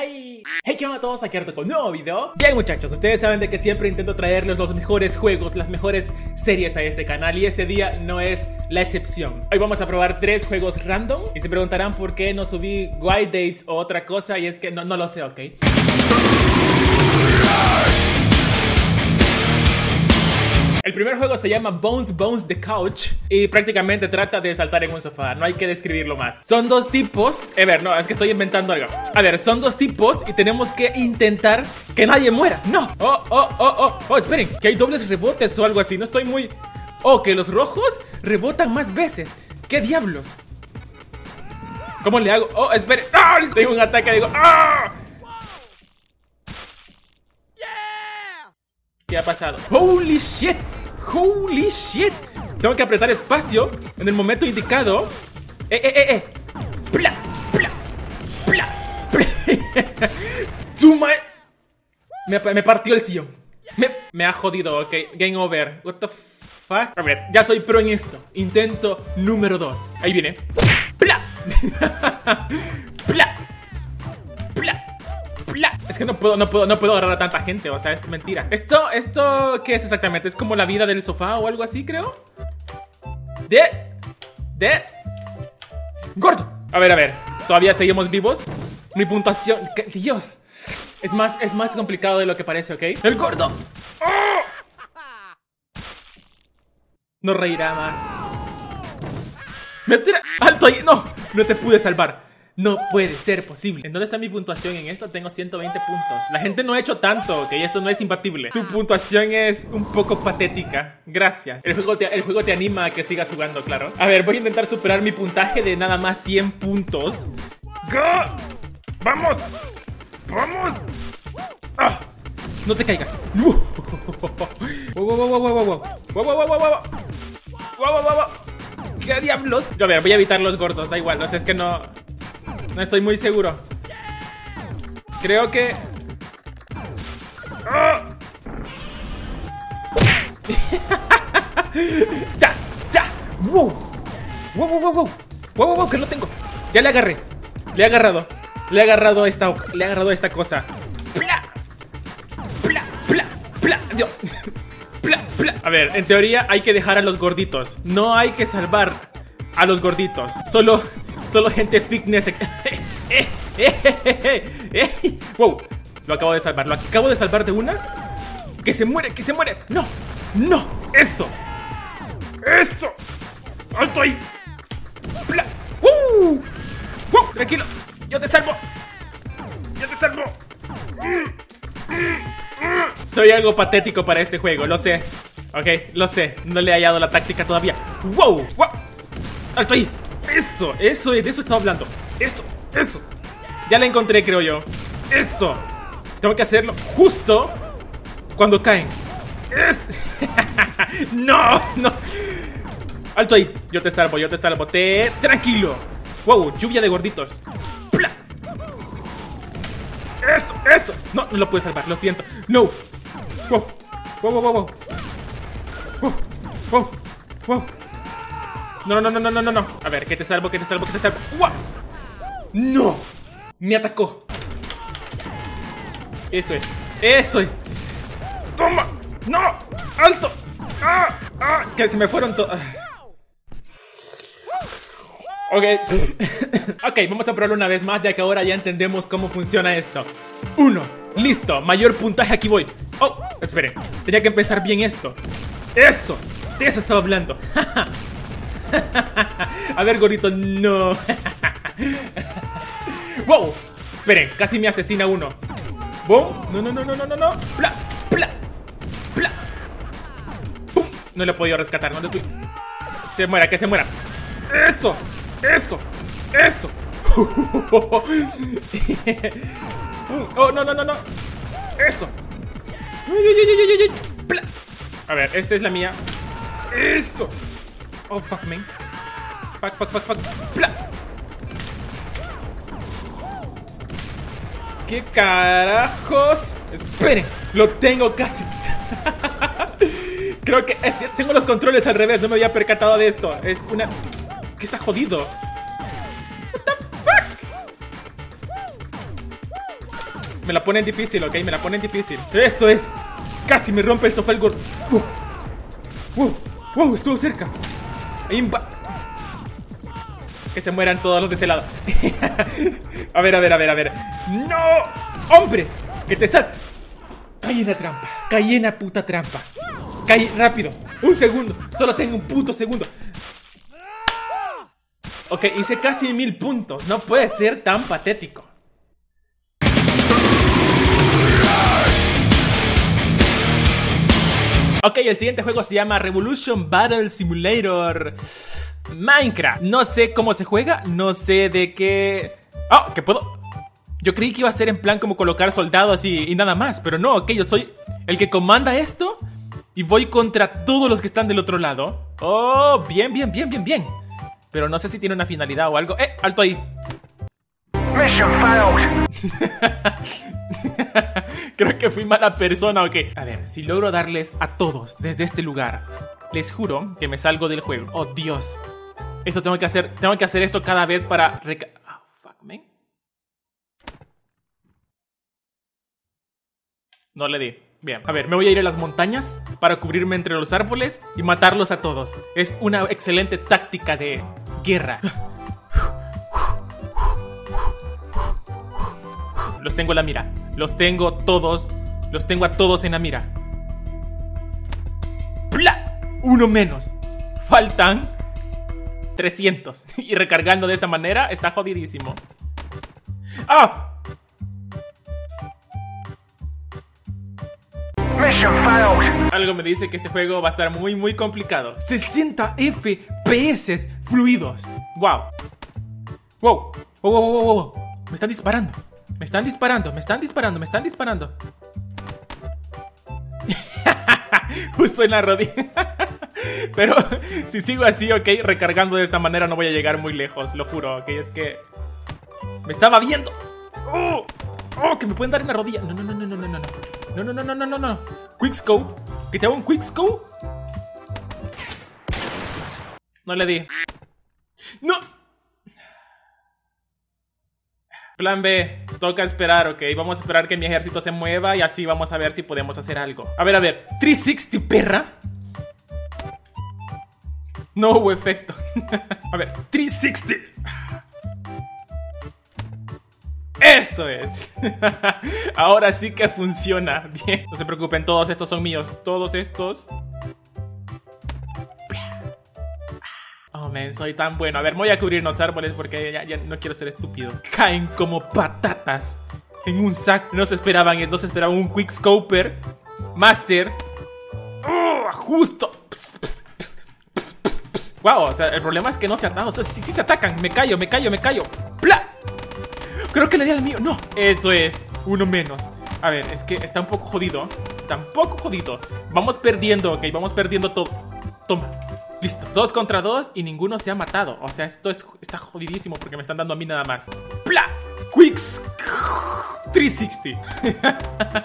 ¡Yay! Hey, ¿qué onda a todos? Aquí Arto con un nuevo video. Bien, muchachos, ustedes saben de que siempre intento traerles los mejores juegos, las mejores series a este canal, y este día no es la excepción. Hoy vamos a probar 3 juegos random y se preguntarán por qué no subí White Dates o otra cosa, y es que no lo sé, ¿ok? El primer juego se llama Bones the Couch y prácticamente trata de saltar en un sofá. No hay que describirlo más. Son dos tipos. A ver, no, es que estoy inventando algo. A ver, son dos tipos y tenemos que intentar que nadie muera. No. Oh, esperen, que hay dobles rebotes o algo así. No estoy muy... Oh, que los rojos rebotan más veces. ¿Qué diablos? ¿Cómo le hago? Oh, esperen. ¡Ah! Tengo un ataque, digo... ¡Ah! ¿Qué ha pasado? ¡Holy shit! ¡Holy shit! Tengo que apretar espacio en el momento indicado. ¡Pla! ¡Pla! ¡Pla! ¡Pla! Me partió el sillón. Me ha jodido, ok. Game over. What the fuck? A ver, ya soy pro en esto. Intento número 2. Ahí viene. ¡Pla! ¡Pla! ¡Pla! Es que no puedo agarrar a tanta gente, o sea, es mentira. ¿Esto qué es exactamente? ¿Es como la vida del sofá o algo así, creo? ¡Gordo! A ver, ¿todavía seguimos vivos? Mi puntuación... ¡Dios! Es más complicado de lo que parece, ¿ok? ¡El gordo! ¡Oh! No reirá más. ¡Alto ahí! ¡No! No te pude salvar. No puede ser posible. ¿En dónde está mi puntuación en esto? Tengo 120 puntos. La gente no ha hecho tanto, ok, esto no es imbatible. Tu puntuación es un poco patética. Gracias. El juego te anima a que sigas jugando, claro. A ver, voy a intentar superar mi puntaje de nada más 100 puntos. ¡Go! ¡Vamos! ¡Vamos! ¡Ah! No te caigas. ¡Wow! ¿Qué diablos? A ver, voy a evitar los gordos, da igual. No sé, es que no estoy muy seguro. Creo que... ¡Oh! ¡Ya! ¡Wow! Que lo tengo. Ya le agarré. Le he agarrado esta cosa. ¡Pla! Dios. ¡Pla! A ver, en teoría hay que dejar a los gorditos. No hay que salvar a los gorditos. Solo gente fitness. Wow, lo acabo de salvar. Lo acabo de salvar de una. Que se muere. No, eso. Alto ahí. Tranquilo, yo te salvo. Soy algo patético para este juego, lo sé. Ok, lo sé, no le he hallado la táctica todavía. Wow. Alto ahí. Eso, de eso estaba hablando. Eso. Ya la encontré, creo yo. Eso. Tengo que hacerlo justo cuando caen. No. Alto ahí. Yo te salvo. Tranquilo. Wow, lluvia de gorditos. ¡Pla! Eso. No lo pude salvar, lo siento. No. Wow. No. A ver, que te salvo. ¡Wow! ¡No! Me atacó. Eso es. ¡Toma! ¡No! ¡Alto! Que se me fueron todos. Ok, vamos a probarlo una vez más, ya que ahora ya entendemos cómo funciona esto. 1, listo, mayor puntaje, aquí voy. Oh, esperen, tenía que empezar bien esto. Eso, de eso estaba hablando. A ver, gordito, no. Wow, esperen, casi me asesina uno. Boom, no. Pla. Pum. No le he podido rescatar, no le estoy... Que se muera. Eso. Oh, no. Eso. Pla. A ver, esta es la mía. Eso. Oh, fuck, man. Fuck. Pla. ¿Qué carajos? Esperen, lo tengo casi. Creo que tengo los controles al revés, no me había percatado de esto. Es una... ¿Qué está jodido? What the fuck? Me la ponen difícil, ok, me la ponen difícil. Eso es. Casi me rompe el sofá el gordo. Wow, estuvo cerca. Que se mueran todos los de ese lado. A ver. ¡No! ¡Hombre! ¡Que te sal! Caí en la trampa. Caí en la puta trampa. Caí rápido. Un segundo. Solo tengo un puto segundo. Ok, hice casi 1000 puntos. No puede ser tan patético. Ok, el siguiente juego se llama Revolution Battle Simulator Minecraft. No sé cómo se juega, no sé de qué... Oh, ¿qué puedo? Yo creí que iba a ser en plan como colocar soldados y nada más. Pero no, ok, yo soy el que comanda esto y voy contra todos los que están del otro lado. Oh, bien. Pero no sé si tiene una finalidad o algo. Alto ahí. Mission failed. Creo que fui mala persona, ok. A ver, si logro darles a todos desde este lugar, les juro que me salgo del juego. Oh, Dios. Esto tengo que hacer esto cada vez para... Oh, fuck, man. No le di. Bien, a ver, me voy a ir a las montañas para cubrirme entre los árboles y matarlos a todos. Es una excelente táctica de guerra. Los tengo en la mira. Los tengo todos. Los tengo a todos en la mira. ¡Pla! Uno menos. Faltan 300. Y recargando de esta manera está jodidísimo. ¡Ah! Algo me dice que este juego va a estar muy complicado. 60 FPS fluidos. Wow. Me están disparando. Me están disparando. Justo en la rodilla. Pero si sigo así, ok, recargando de esta manera no voy a llegar muy lejos, lo juro, ok, es que... Me estaba viendo. Oh, que me pueden dar en la rodilla. No. Quickscope. ¿Que te hago un quickscope? No le di. ¡No! Plan B, toca esperar, ok. Vamos a esperar que mi ejército se mueva y así vamos a ver si podemos hacer algo. A ver. 360, perra. No hubo efecto. A ver, 360. Eso es. Ahora sí que funciona. Bien, no se preocupen, todos estos son míos. Todos estos. Oh, man, soy tan bueno. A ver, me voy a cubrir los árboles porque ya no quiero ser estúpido. Caen como patatas en un saco. No se esperaban, entonces esperaban un quickscoper Master. Justo. Wow, o sea, el problema es que no se atacan. O sea, sí se atacan. Me callo. ¡Pla! Creo que le di al mío. No, eso es. Uno menos. A ver, es que está un poco jodido. Vamos perdiendo, ok. Vamos perdiendo todo. Toma. Listo. 2 contra 2 y ninguno se ha matado. O sea, esto está jodidísimo porque me están dando a mí nada más. ¡Pla! Quicks 360.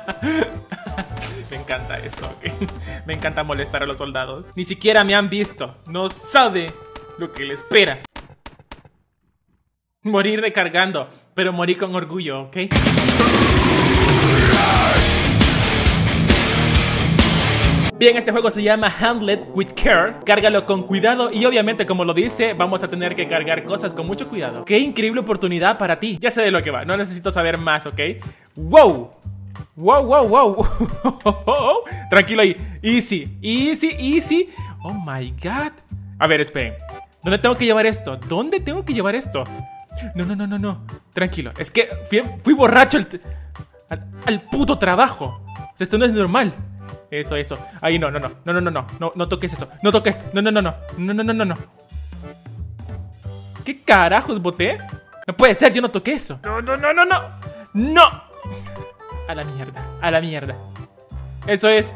Me encanta esto, ok. Me encanta molestar a los soldados. Ni siquiera me han visto. No sabe lo que le espera. Morir recargando, pero morí con orgullo, ¿ok? Bien, este juego se llama Handle It With Care. Cárgalo con cuidado y obviamente, como lo dice, vamos a tener que cargar cosas con mucho cuidado. ¡Qué increíble oportunidad para ti! Ya sé de lo que va, no necesito saber más, ¿ok? ¡Wow! Tranquilo ahí. Easy. Oh my god. A ver, esperen. ¿Dónde tengo que llevar esto? No. Tranquilo. Es que fui borracho al puto trabajo. O sea, esto no es normal. Eso. Ahí no. No toques eso. No toques. No. ¿Qué carajos boté? No puede ser, yo no toqué eso. No. A la mierda. Eso es.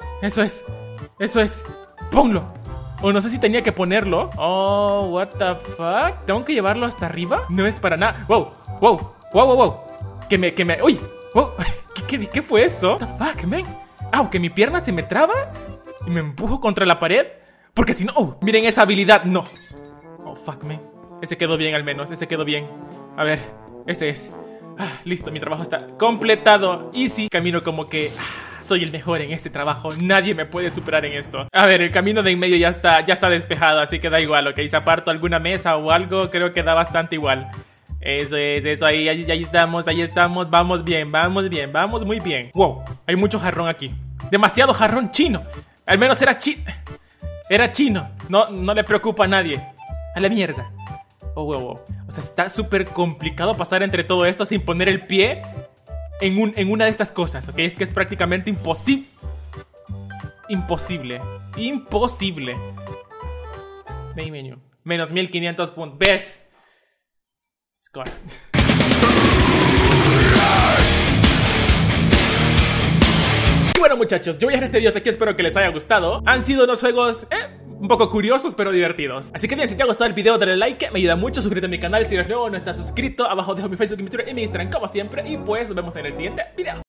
Ponlo. O no sé si tenía que ponerlo. Oh, what the fuck. ¿Tengo que llevarlo hasta arriba? No es para nada. Wow. Que me. Uy. Wow. ¿Qué fue eso? What the fuck, man. Que mi pierna se me traba y me empujo contra la pared. Porque si no. Miren esa habilidad. No. Oh, fuck, man. Ese quedó bien al menos. A ver. Este es. Listo, mi trabajo está completado. Easy, camino como que... soy el mejor en este trabajo, nadie me puede superar en esto. A ver, el camino de en medio ya está despejado, así que da igual, ok. Si aparto alguna mesa o algo, creo que da bastante igual. Eso, ahí estamos, vamos bien, vamos muy bien. Wow, hay mucho jarrón aquí. Demasiado jarrón chino. Al menos era chino. No le preocupa a nadie. A la mierda. Oh, wow. O sea, está súper complicado pasar entre todo esto sin poner el pie en una de estas cosas, ¿ok? Es que es prácticamente imposible. Imposible. Main menu. Menos 1500 puntos. ¿Ves? Score. Y bueno, muchachos, yo voy a dejar este video hasta aquí. Espero que les haya gustado. Han sido unos juegos, un poco curiosos, pero divertidos. Así que bien, si te ha gustado el video, dale like, me ayuda mucho. Suscríbete a mi canal si eres nuevo o no estás suscrito. Abajo dejo mi Facebook, mi Twitter y mi Instagram como siempre. Y pues nos vemos en el siguiente video.